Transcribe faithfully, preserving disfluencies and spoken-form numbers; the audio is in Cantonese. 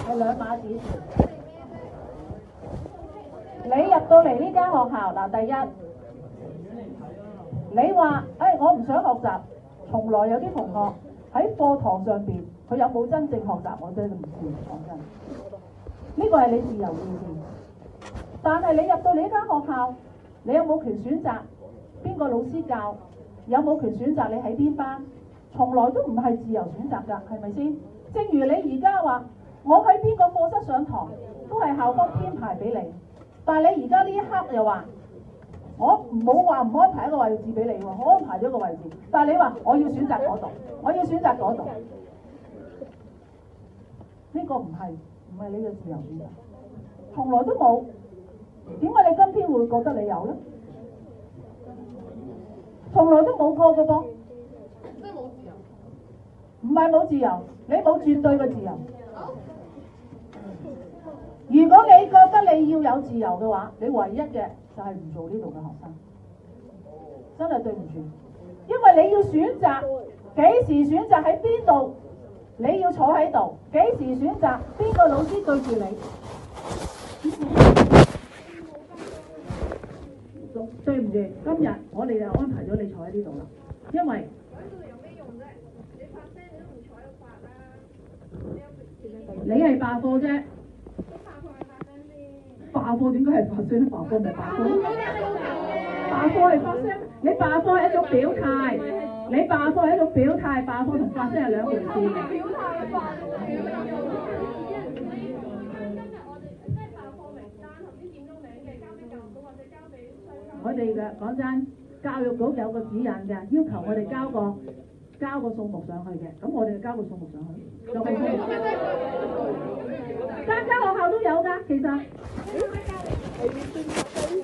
係兩碼子事。你入到嚟呢間學校嗱，第一，你話誒、哎、我唔想學習，從來有啲同學喺課堂上邊，佢有冇真正學習，我真係唔知，講真。呢個係你自由意見，但係你入到嚟呢間學校，你有冇權選擇邊個老師教？有冇權選擇你喺邊班？從來都唔係自由選擇㗎，係咪先？正如你而家話，我喺邊個課室上堂，都係校方編排俾你。但係你而家呢一刻又話，我唔好話唔安排一個位置俾你喎，我安排咗個位置，但係你話我要選擇嗰度，我要選擇嗰度，呢個唔係唔係你嘅自由選擇，從來都冇。點解你今天會覺得你有呢？從來都冇過嘅噃， 即係冇自由。 唔係冇自由，你冇絕對嘅自由。如果你覺得你要有自由嘅話，你唯一嘅就係唔做呢度嘅學生，真係對唔住，因為你要選擇幾時選擇喺邊度，你要坐喺度，幾時選擇邊個老師對住你。對唔住，今日我哋就安排咗你坐喺呢度啦，因為坐喺度有咩用啫？你發聲你都唔坐喺度發啦。 你係罷課啫。罷課點解係發聲？罷課咪罷課。罷課係發聲，你罷課係一種表態，你罷課係一種表態，罷課同發聲係兩回事。 表態法。 我哋嘅講真，教育局有個指引嘅，要求我哋交個交個數目上去嘅，咁我哋就交個數目上去。有冇數目？間間學校都有㗎，其實。